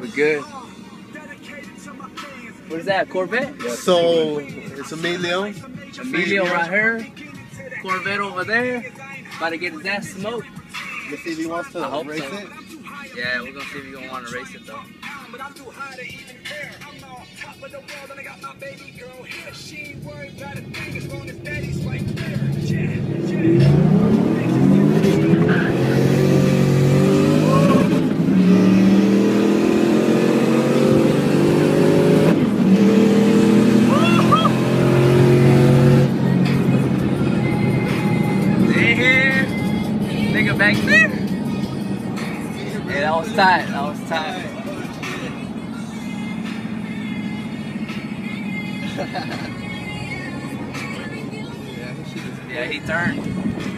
We're good. What is that, Corvette? So, it's Emilio. Emilio right here. Corvette over there. About to get his ass smoked. Let's see if he wants to race so. it. Yeah, we're gonna see if he's gonna want to race it though. Nigga back there. Yeah, that was tight. That was tight. Yeah, he turned.